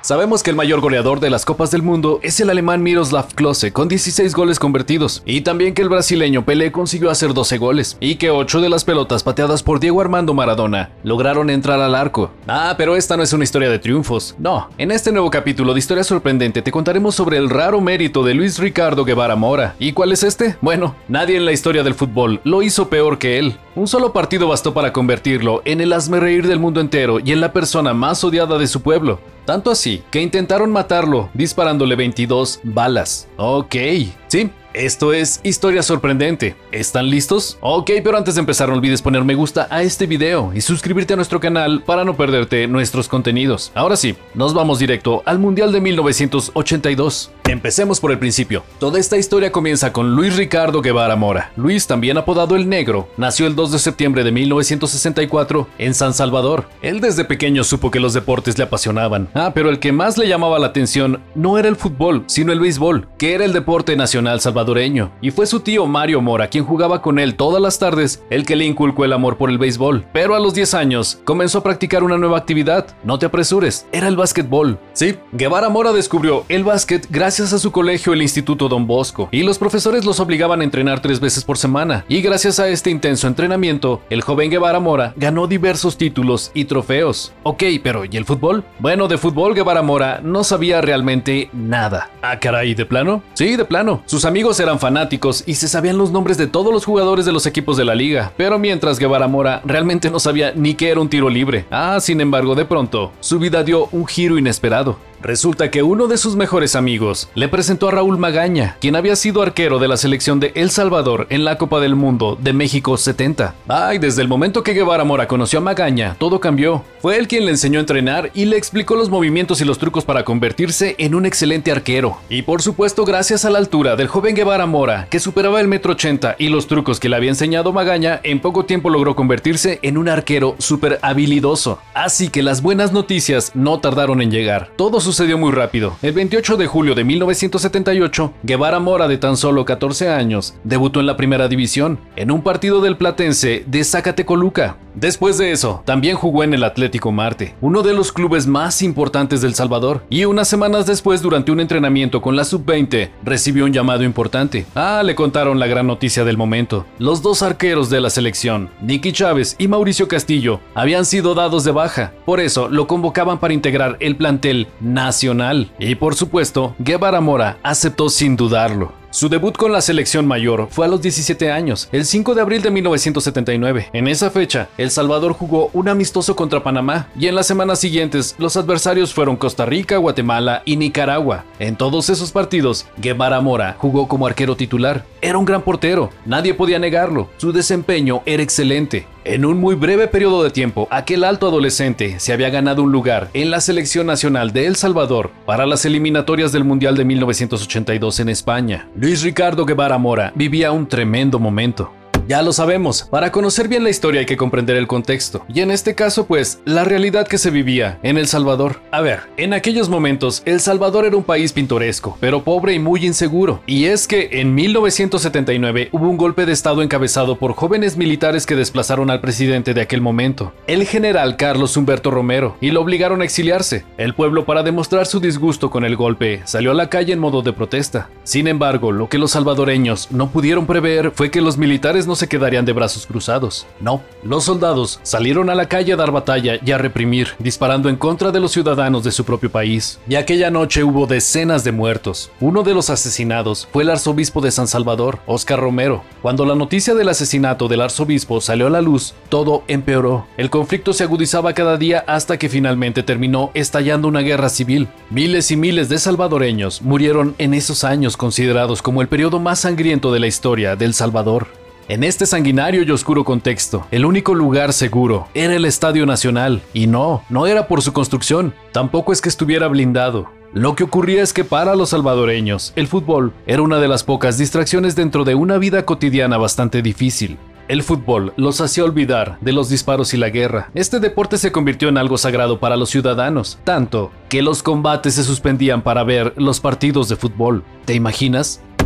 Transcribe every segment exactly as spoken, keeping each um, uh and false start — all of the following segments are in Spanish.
Sabemos que el mayor goleador de las Copas del Mundo es el alemán Miroslav Klose con dieciséis goles convertidos, y también que el brasileño Pelé consiguió hacer doce goles, y que ocho de las pelotas pateadas por Diego Armando Maradona lograron entrar al arco. Ah, pero esta no es una historia de triunfos. No, en este nuevo capítulo de Historia Sorprendente te contaremos sobre el raro mérito de Luis Ricardo Guevara Mora. ¿Y cuál es este? Bueno, nadie en la historia del fútbol lo hizo peor que él. Un solo partido bastó para convertirlo en el hazmerreír del mundo entero y en la persona más odiada de su pueblo. Tanto así, que intentaron matarlo disparándole veintidós balas. Ok, sí, esto es Historia Sorprendente. ¿Están listos? Ok, pero antes de empezar no olvides poner me gusta a este video y suscribirte a nuestro canal para no perderte nuestros contenidos. Ahora sí, nos vamos directo al Mundial de mil novecientos ochenta y dos. Empecemos por el principio. Toda esta historia comienza con Luis Ricardo Guevara Mora. Luis, también apodado El Negro, nació el dos de septiembre de mil novecientos sesenta y cuatro en San Salvador. Él desde pequeño supo que los deportes le apasionaban. Ah, pero el que más le llamaba la atención no era el fútbol, sino el béisbol, que era el deporte nacional salvadoreño. Y fue su tío Mario Mora, quien jugaba con él todas las tardes, el que le inculcó el amor por el béisbol. Pero a los diez años comenzó a practicar una nueva actividad. No te apresures, era el básquetbol. Sí, Guevara Mora descubrió el básquet gracias a su colegio, el Instituto Don Bosco, y los profesores los obligaban a entrenar tres veces por semana. Y gracias a este intenso entrenamiento, el joven Guevara Mora ganó diversos títulos y trofeos. Ok, pero ¿y el fútbol? Bueno, de fútbol Guevara Mora no sabía realmente nada. Ah, caray, ¿de plano? Sí, de plano. Sus amigos eran fanáticos y se sabían los nombres de todos los jugadores de los equipos de la liga, pero mientras Guevara Mora realmente no sabía ni qué era un tiro libre. Ah, sin embargo, de pronto, su vida dio un giro inesperado. Resulta que uno de sus mejores amigos le presentó a Raúl Magaña, quien había sido arquero de la selección de El Salvador en la Copa del Mundo de México setenta. Ay, desde el momento que Guevara Mora conoció a Magaña, todo cambió. Fue él quien le enseñó a entrenar y le explicó los movimientos y los trucos para convertirse en un excelente arquero. Y por supuesto, gracias a la altura del joven Guevara Mora, que superaba el metro ochenta, y los trucos que le había enseñado Magaña, en poco tiempo logró convertirse en un arquero súper habilidoso. Así que las buenas noticias no tardaron en llegar. Todo sucedió muy rápido. El veintiocho de julio de mil novecientos setenta y ocho, Guevara Mora, de tan solo catorce años, debutó en la primera división, en un partido del Platense de Zacatecoluca. Después de eso, también jugó en el Atlético Marte, uno de los clubes más importantes del Salvador, y unas semanas después, durante un entrenamiento con la sub veinte, recibió un llamado importante. Ah, le contaron la gran noticia del momento. Los dos arqueros de la selección, Nicky Chávez y Mauricio Castillo, habían sido dados de baja. Por eso, lo convocaban para integrar el plantel nacional. Y por supuesto, Guevara Mora aceptó sin dudarlo. Su debut con la selección mayor fue a los diecisiete años, el cinco de abril de mil novecientos setenta y nueve. En esa fecha, El Salvador jugó un amistoso contra Panamá, y en las semanas siguientes los adversarios fueron Costa Rica, Guatemala y Nicaragua. En todos esos partidos, Guevara Mora jugó como arquero titular. Era un gran portero, nadie podía negarlo, su desempeño era excelente. En un muy breve periodo de tiempo, aquel alto adolescente se había ganado un lugar en la selección nacional de El Salvador para las eliminatorias del Mundial de mil novecientos ochenta y dos en España. Luis Ricardo Guevara Mora vivía un tremendo momento. Ya lo sabemos, para conocer bien la historia hay que comprender el contexto, y en este caso pues, la realidad que se vivía en El Salvador. A ver, en aquellos momentos, El Salvador era un país pintoresco, pero pobre y muy inseguro, y es que en mil novecientos setenta y nueve hubo un golpe de estado encabezado por jóvenes militares que desplazaron al presidente de aquel momento, el general Carlos Humberto Romero, y lo obligaron a exiliarse. El pueblo, para demostrar su disgusto con el golpe, salió a la calle en modo de protesta. Sin embargo, lo que los salvadoreños no pudieron prever fue que los militares no se quedarían de brazos cruzados. No, los soldados salieron a la calle a dar batalla y a reprimir, disparando en contra de los ciudadanos de su propio país. Y aquella noche hubo decenas de muertos. Uno de los asesinados fue el arzobispo de San Salvador, Óscar Romero. Cuando la noticia del asesinato del arzobispo salió a la luz, todo empeoró. El conflicto se agudizaba cada día hasta que finalmente terminó estallando una guerra civil. Miles y miles de salvadoreños murieron en esos años considerados como el periodo más sangriento de la historia de El Salvador. En este sanguinario y oscuro contexto, el único lugar seguro era el Estadio Nacional, y no, no era por su construcción, tampoco es que estuviera blindado. Lo que ocurría es que para los salvadoreños, el fútbol era una de las pocas distracciones dentro de una vida cotidiana bastante difícil. El fútbol los hacía olvidar de los disparos y la guerra. Este deporte se convirtió en algo sagrado para los ciudadanos, tanto que los combates se suspendían para ver los partidos de fútbol. ¿Te imaginas?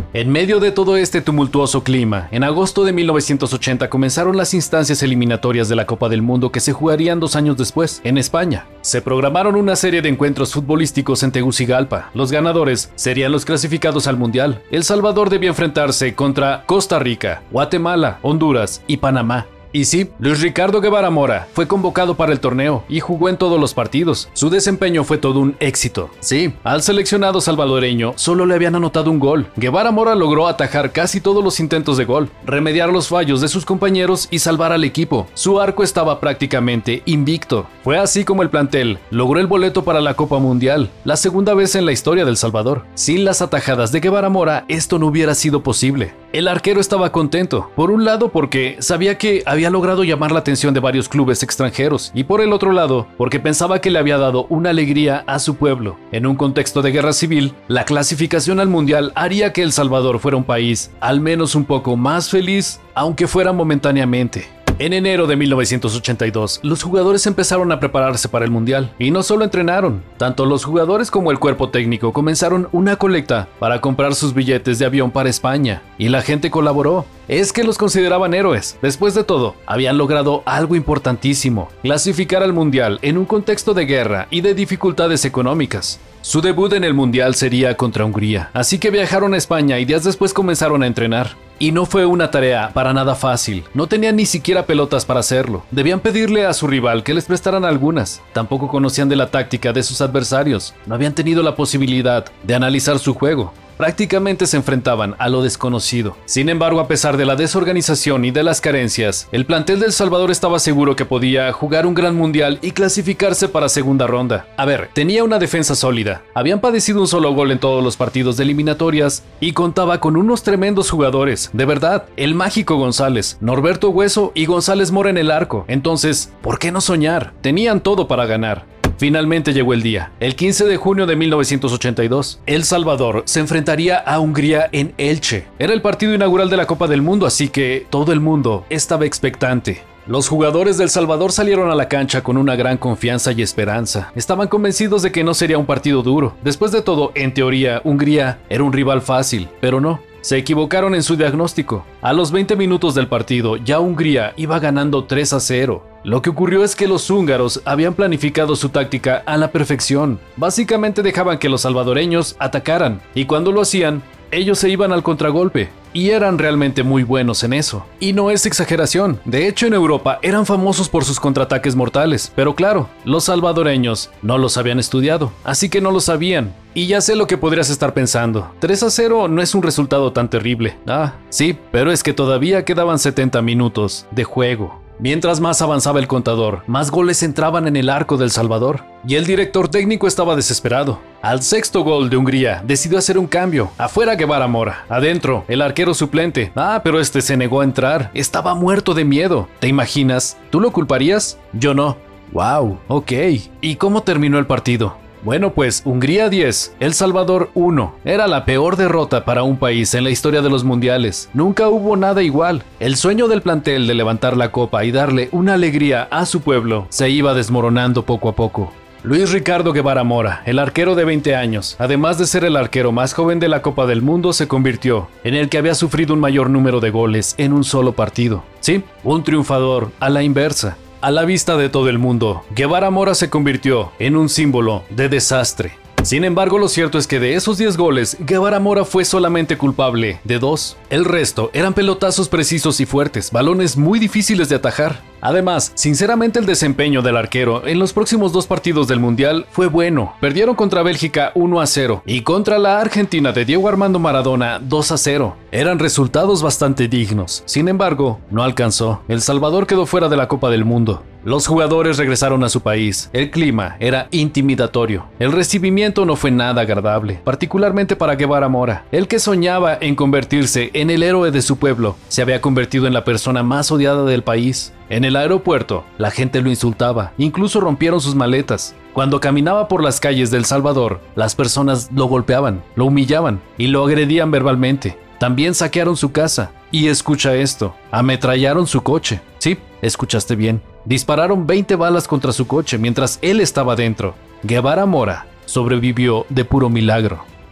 En medio de todo este tumultuoso clima, en agosto de mil novecientos ochenta comenzaron las instancias eliminatorias de la Copa del Mundo que se jugarían dos años después, en España. Se programaron una serie de encuentros futbolísticos en Tegucigalpa. Los ganadores serían los clasificados al Mundial. El Salvador debía enfrentarse contra Costa Rica, Guatemala, Honduras y Panamá. Y sí, Luis Ricardo Guevara Mora fue convocado para el torneo y jugó en todos los partidos. Su desempeño fue todo un éxito. Sí, al seleccionado salvadoreño solo le habían anotado un gol. Guevara Mora logró atajar casi todos los intentos de gol, remediar los fallos de sus compañeros y salvar al equipo. Su arco estaba prácticamente invicto. Fue así como el plantel logró el boleto para la Copa Mundial, la segunda vez en la historia del Salvador. Sin las atajadas de Guevara Mora, esto no hubiera sido posible. El arquero estaba contento, por un lado porque sabía que había logrado llamar la atención de varios clubes extranjeros, y por el otro lado porque pensaba que le había dado una alegría a su pueblo. En un contexto de guerra civil, la clasificación al Mundial haría que El Salvador fuera un país al menos un poco más feliz, aunque fuera momentáneamente. En enero de mil novecientos ochenta y dos, los jugadores empezaron a prepararse para el Mundial, y no solo entrenaron, tanto los jugadores como el cuerpo técnico comenzaron una colecta para comprar sus billetes de avión para España, y la gente colaboró. Es que los consideraban héroes. Después de todo, habían logrado algo importantísimo: clasificar al Mundial en un contexto de guerra y de dificultades económicas. Su debut en el Mundial sería contra Hungría, así que viajaron a España y días después comenzaron a entrenar. Y no fue una tarea para nada fácil, no tenían ni siquiera pelotas para hacerlo. Debían pedirle a su rival que les prestaran algunas. Tampoco conocían de la táctica de sus adversarios, no habían tenido la posibilidad de analizar su juego. Prácticamente se enfrentaban a lo desconocido. Sin embargo, a pesar de la desorganización y de las carencias, el plantel del Salvador estaba seguro que podía jugar un gran mundial y clasificarse para segunda ronda. A ver, tenía una defensa sólida, habían padecido un solo gol en todos los partidos de eliminatorias y contaba con unos tremendos jugadores, de verdad, el mágico González, Norberto Hueso y González Mora en el arco. Entonces, ¿por qué no soñar? Tenían todo para ganar. Finalmente llegó el día. El quince de junio de mil novecientos ochenta y dos, El Salvador se enfrentaría a Hungría en Elche. Era el partido inaugural de la Copa del Mundo, así que todo el mundo estaba expectante. Los jugadores del Salvador salieron a la cancha con una gran confianza y esperanza. Estaban convencidos de que no sería un partido duro. Después de todo, en teoría, Hungría era un rival fácil, pero no. Se equivocaron en su diagnóstico. A los veinte minutos del partido, ya Hungría iba ganando tres a cero. Lo que ocurrió es que los húngaros habían planificado su táctica a la perfección. Básicamente dejaban que los salvadoreños atacaran, y cuando lo hacían, ellos se iban al contragolpe, y eran realmente muy buenos en eso. Y no es exageración, de hecho en Europa eran famosos por sus contraataques mortales, pero claro, los salvadoreños no los habían estudiado, así que no lo sabían. Y ya sé lo que podrías estar pensando, tres a cero no es un resultado tan terrible. Ah, sí, pero es que todavía quedaban setenta minutos de juego. Mientras más avanzaba el contador, más goles entraban en el arco del Salvador, y el director técnico estaba desesperado. Al sexto gol de Hungría, decidió hacer un cambio. Afuera Guevara Mora, adentro el arquero suplente. Ah, pero este se negó a entrar, estaba muerto de miedo. ¿Te imaginas? ¿Tú lo culparías? Yo no. Wow, ok. ¿Y cómo terminó el partido? Bueno, pues Hungría diez, El Salvador uno. Era la peor derrota para un país en la historia de los mundiales. Nunca hubo nada igual. El sueño del plantel de levantar la copa y darle una alegría a su pueblo se iba desmoronando poco a poco. Luis Ricardo Guevara Mora, el arquero de veinte años, además de ser el arquero más joven de la Copa del Mundo, se convirtió en el que había sufrido un mayor número de goles en un solo partido. Sí, un triunfador a la inversa. A la vista de todo el mundo, Guevara Mora se convirtió en un símbolo de desastre. Sin embargo, lo cierto es que de esos diez goles, Guevara Mora fue solamente culpable de dos. El resto eran pelotazos precisos y fuertes, balones muy difíciles de atajar. Además, sinceramente el desempeño del arquero en los próximos dos partidos del Mundial fue bueno. Perdieron contra Bélgica uno a cero y contra la Argentina de Diego Armando Maradona dos a cero. Eran resultados bastante dignos. Sin embargo, no alcanzó. El Salvador quedó fuera de la Copa del Mundo. Los jugadores regresaron a su país. El clima era intimidatorio. El recibimiento no fue nada agradable, particularmente para Guevara Mora. El que soñaba en convertirse en el héroe de su pueblo, se había convertido en la persona más odiada del país. En el aeropuerto, la gente lo insultaba, incluso rompieron sus maletas. Cuando caminaba por las calles de El Salvador, las personas lo golpeaban, lo humillaban y lo agredían verbalmente. También saquearon su casa. Y escucha esto, ametrallaron su coche. Sí, escuchaste bien. Dispararon veinte balas contra su coche mientras él estaba dentro. Guevara Mora sobrevivió de puro milagro.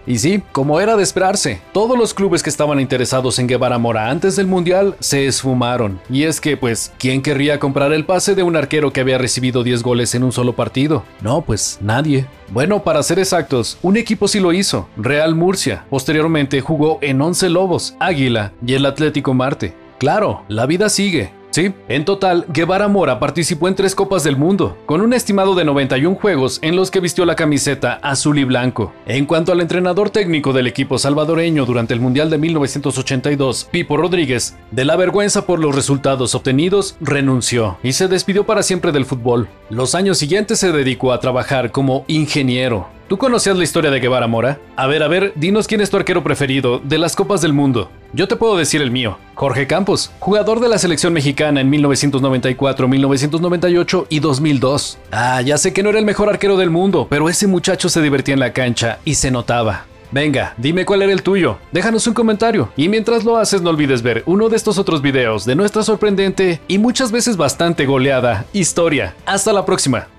Y sí, como era de esperarse, todos los clubes que estaban interesados en Guevara Mora antes del Mundial se esfumaron. Y es que, pues, ¿quién querría comprar el pase de un arquero que había recibido diez goles en un solo partido? No, pues nadie. Bueno, para ser exactos, un equipo sí lo hizo, Real Murcia. Posteriormente jugó en Once Lobos, Águila y el Atlético Marte. Claro, la vida sigue. Sí, en total, Guevara Mora participó en tres Copas del Mundo, con un estimado de noventa y un juegos en los que vistió la camiseta azul y blanco. En cuanto al entrenador técnico del equipo salvadoreño durante el Mundial de mil novecientos ochenta y dos, Pipo Rodríguez, de la vergüenza por los resultados obtenidos, renunció y se despidió para siempre del fútbol. Los años siguientes se dedicó a trabajar como ingeniero. ¿Tú conocías la historia de Guevara Mora? A ver, a ver, dinos quién es tu arquero preferido de las Copas del Mundo. Yo te puedo decir el mío, Jorge Campos, jugador de la selección mexicana en mil novecientos noventa y cuatro, mil novecientos noventa y ocho y dos mil dos. Ah, ya sé que no era el mejor arquero del mundo, pero ese muchacho se divertía en la cancha y se notaba. Venga, dime cuál era el tuyo, déjanos un comentario, y mientras lo haces no olvides ver uno de estos otros videos de nuestra sorprendente y muchas veces bastante goleada historia. Hasta la próxima.